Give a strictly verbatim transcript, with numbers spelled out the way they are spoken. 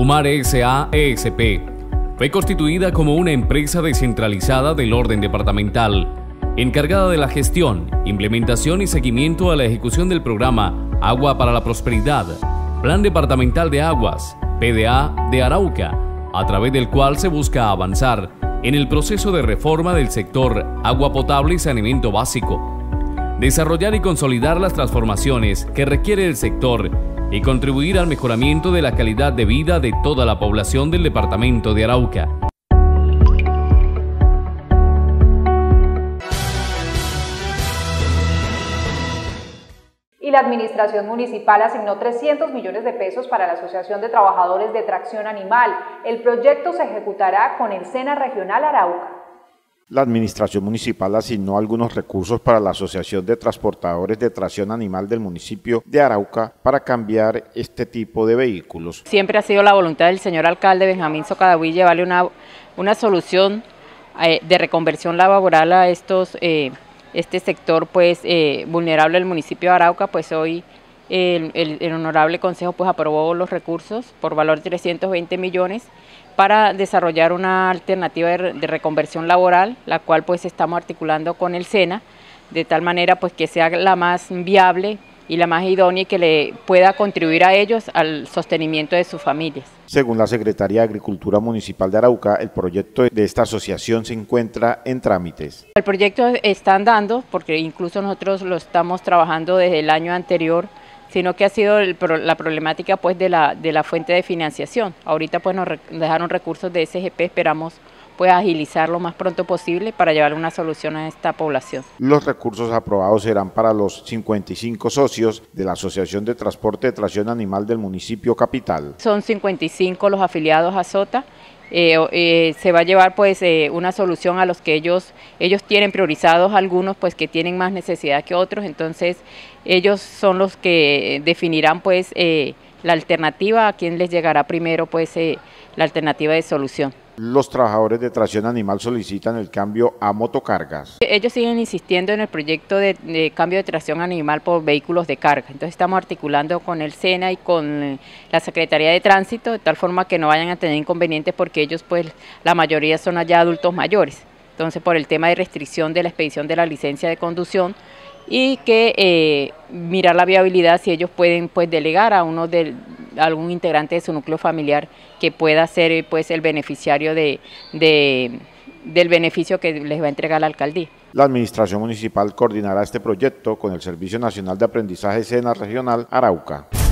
Umare S A E S P fue constituida como una empresa descentralizada del orden departamental, encargada de la gestión, implementación y seguimiento a la ejecución del programa Agua para la Prosperidad, Plan Departamental de Aguas, P D A de Arauca, a través del cual se busca avanzar en el proceso de reforma del sector agua potable y saneamiento básico, desarrollar y consolidar las transformaciones que requiere el sector y contribuir al mejoramiento de la calidad de vida de toda la población del departamento de Arauca. Y la Administración Municipal asignó trescientos millones de pesos para la Asociación de Trabajadores de Tracción Animal. El proyecto se ejecutará con el SENA Regional Arauca. La Administración Municipal asignó algunos recursos para la Asociación de Transportadores de Tracción Animal del municipio de Arauca para cambiar este tipo de vehículos. Siempre ha sido la voluntad del señor alcalde Benjamín Socadaví llevarle una, una solución eh, de reconversión laboral a estos, eh, este sector pues eh, vulnerable del municipio de Arauca. Pues hoy el, el, el honorable consejo pues aprobó los recursos por valor de trescientos veinte millones para desarrollar una alternativa de, de reconversión laboral, la cual pues estamos articulando con el SENA, de tal manera pues que sea la más viable y la más idónea y que le pueda contribuir a ellos al sostenimiento de sus familias. Según la Secretaría de Agricultura Municipal de Arauca, el proyecto de esta asociación se encuentra en trámites. El proyecto está andando, porque incluso nosotros lo estamos trabajando desde el año anterior, sino que ha sido el, la problemática pues de la, de la fuente de financiación. Ahorita pues nos dejaron recursos de S G P, esperamos pues agilizar lo más pronto posible para llevar una solución a esta población. Los recursos aprobados serán para los cincuenta y cinco socios de la Asociación de Transporte de Tracción Animal del municipio capital. Son cincuenta y cinco los afiliados a SOTA. Eh, eh, se va a llevar pues eh, una solución a los que ellos ellos tienen priorizados, algunos pues que tienen más necesidad que otros, entonces ellos son los que definirán pues eh, la alternativa, a quién les llegará primero pues eh, la alternativa de solución. Los trabajadores de tracción animal solicitan el cambio a motocargas. Ellos siguen insistiendo en el proyecto de, de cambio de tracción animal por vehículos de carga. Entonces estamos articulando con el SENA y con la Secretaría de Tránsito de tal forma que no vayan a tener inconvenientes porque ellos pues la mayoría son allá adultos mayores. Entonces por el tema de restricción de la expedición de la licencia de conducción y que eh, mirar la viabilidad si ellos pueden pues delegar a uno de a algún integrante de su núcleo familiar que pueda ser pues el beneficiario de, de, del beneficio que les va a entregar la alcaldía. La Administración Municipal coordinará este proyecto con el Servicio Nacional de Aprendizaje SENA Regional Arauca.